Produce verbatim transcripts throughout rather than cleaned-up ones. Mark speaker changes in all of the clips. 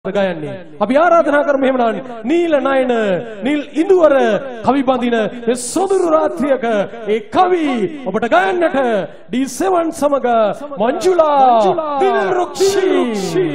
Speaker 1: ගයන්නේ අපි ආරාධනා කරමු එහෙමනම් නීල නයන නිල් ඉඳුවර කවි බඳින මේ සොඳුරු රාත්‍රියක ඒ කවි ඔබට ගයන්නට ඩී සෙවන් සමග Manjula Dilrukshi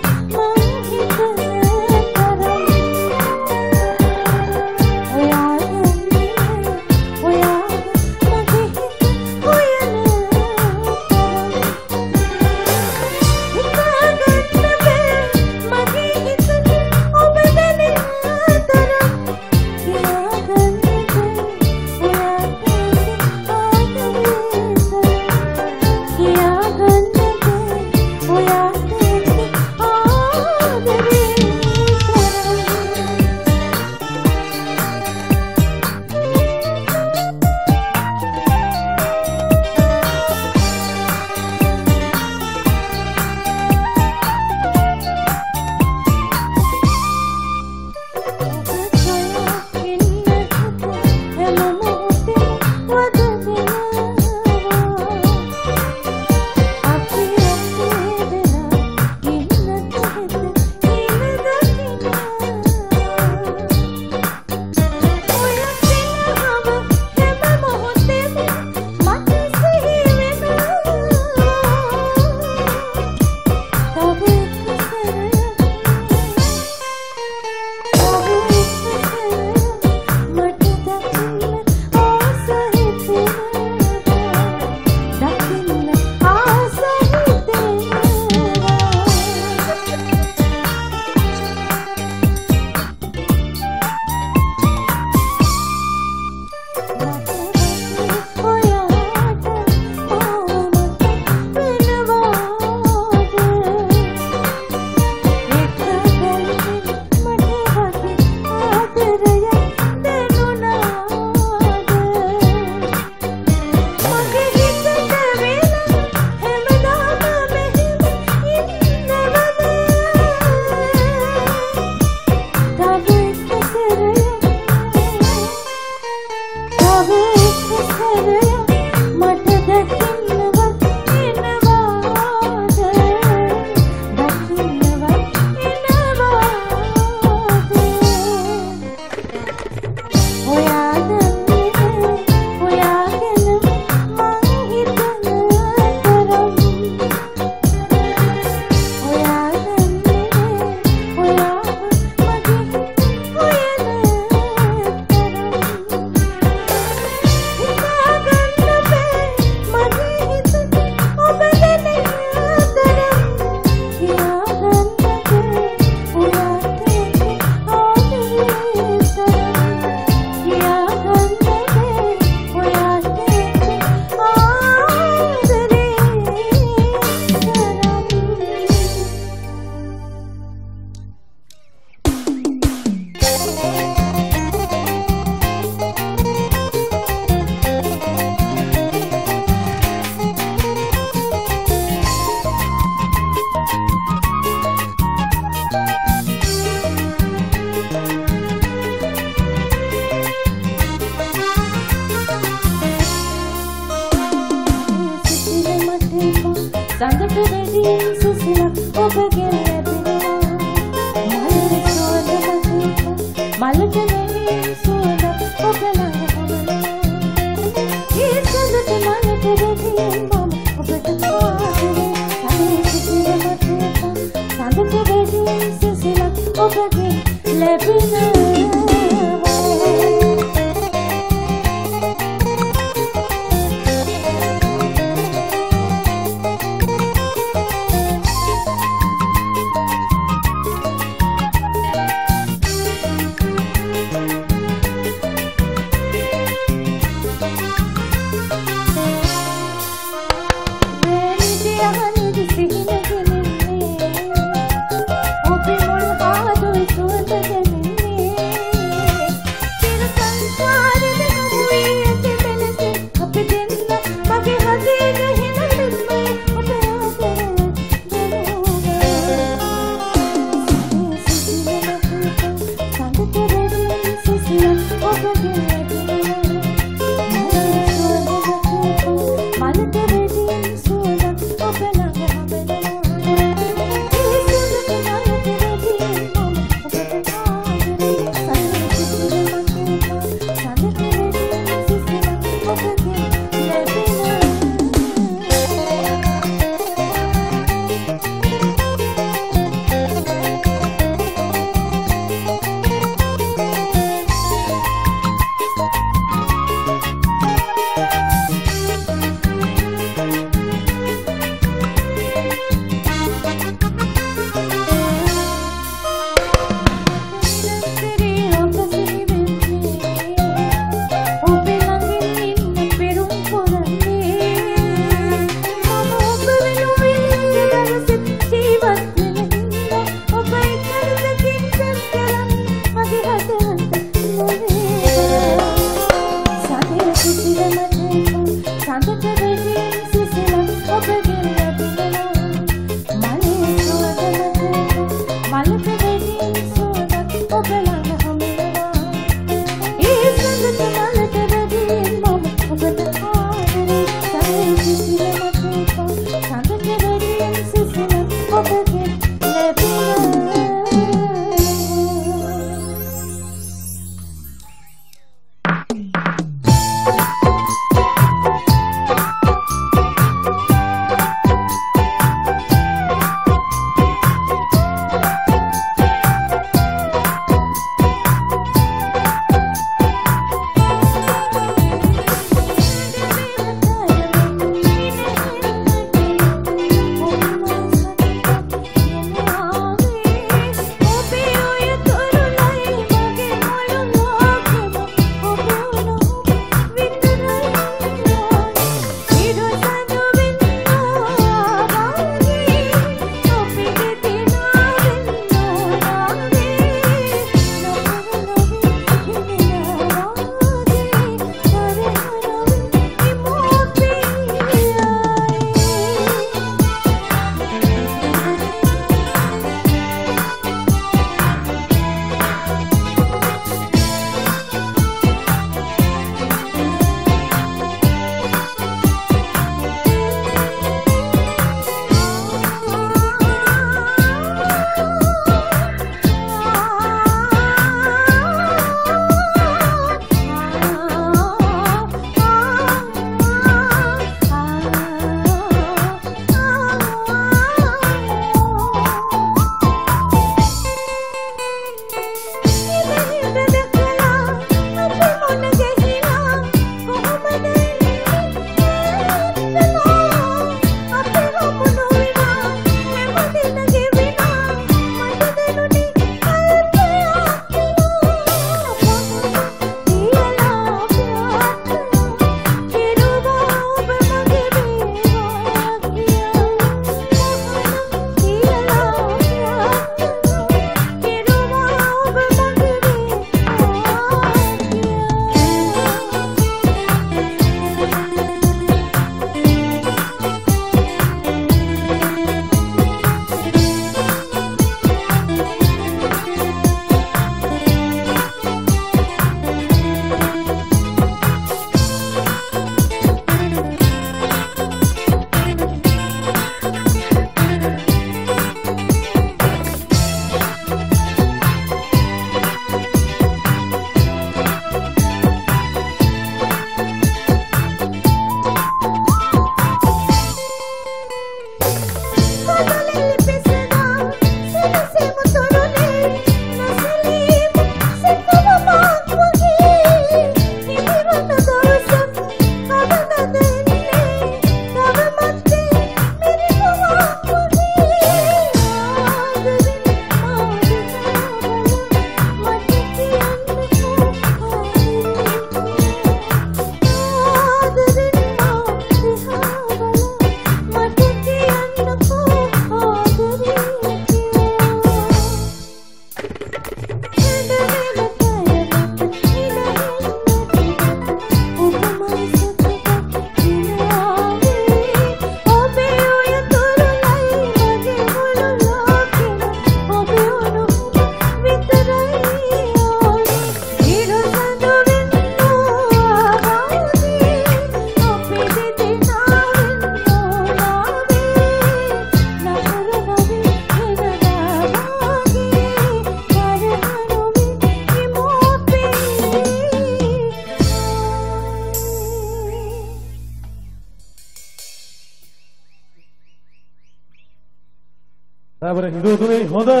Speaker 1: Sahabat Hindu hoda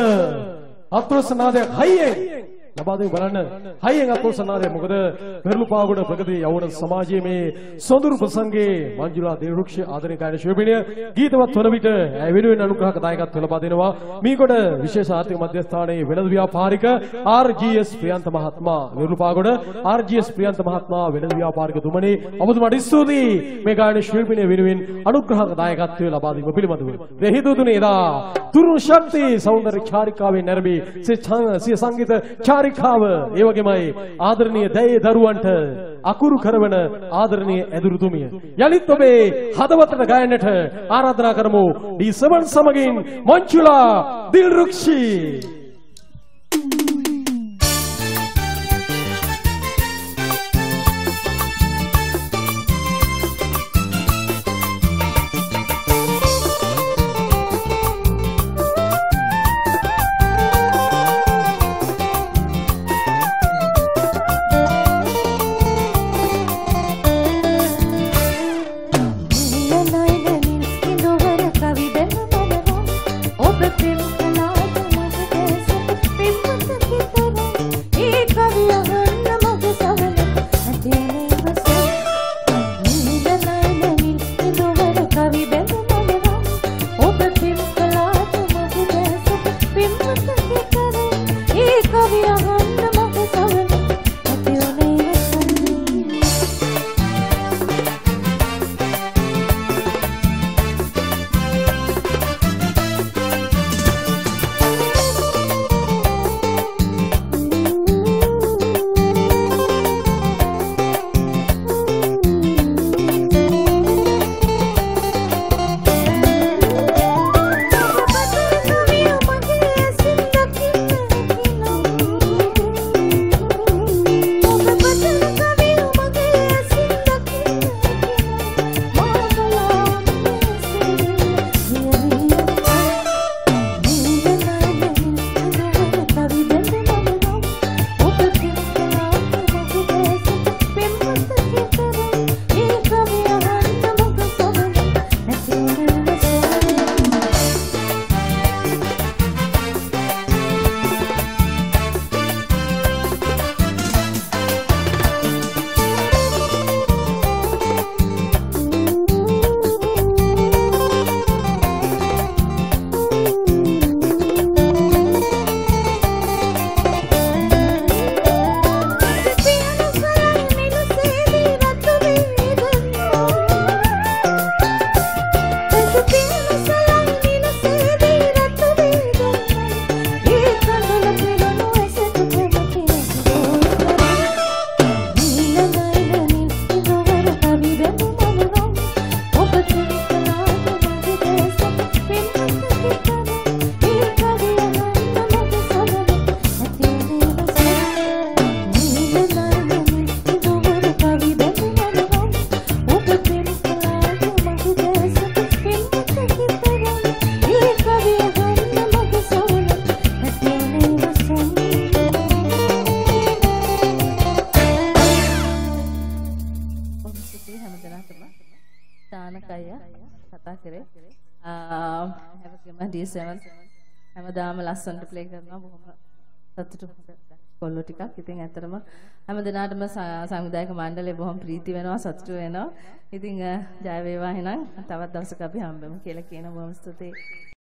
Speaker 1: atur senada hayeng ලබාදෙමු බලන්න හයියෙන් අතෝ සනාදේ මොකද පෙරළුපාගොඩ ප්‍රගති යවුණ සමාජයේ මේ සොඳුරු ප්‍රසංගයේ මංජුලා දේවරුක්ෂ ආදරණීය කාර්ය ශිල්පිනිය ගීතවත් වන විට ඇය වෙනුවෙන් අනුග්‍රහක දායකත්ව ලබා දෙනවා මීගොඩ විශේෂ ආර්ථික මධ්‍යස්ථානයේ වෙළඳ ව්‍යාපාරික ආර් ජී එස් ප්‍රියන්ත මහත්මයා Peralupagoda R G S Priyantha මහත්මයා වෙළඳ ව්‍යාපාරික තුමනි ඔබතුමාට ස්තුතියි මේ කාර්ය ශිල්පිනිය වෙනුවෙන් අනුග්‍රහක දායකත්වය ලබා දීම පිළිබඳව දෙහිදුතුනේ එදා තුරුණු ශක්ති සෞන්දර්ය චාරිකාවේ නැරඹී සිය සංගීත චාරිකාවේ චාරිකාව ඒ වගේමයි ආදරණීය දැයේ දරුවන්ට අකුරු කරවන ආදරණීය ඇදුරුතුමිය යලිත් ඔබේ හදවතට ගයන්නට ආරාධනා කරමු ඩී සෙවන් සමගින් මංචුලා දිල්රුක්ෂි ඩී සෙවන් හැමදාම ලස්සනට ප්ලේ කරනවා බොහොම සතුටු කොල්ලෝ ටිකක්. ඉතින් ඇත්තටම හැම දිනාටම සංවිධායක මණ්ඩලය බොහොම ප්‍රීති වෙනවා සතුටු වෙනවා. ඉතින් ජය වේවා එහෙනම් තවත් දවසක අපි හම්බෙමු කියලා කියන බොහොම ස්තුතියි.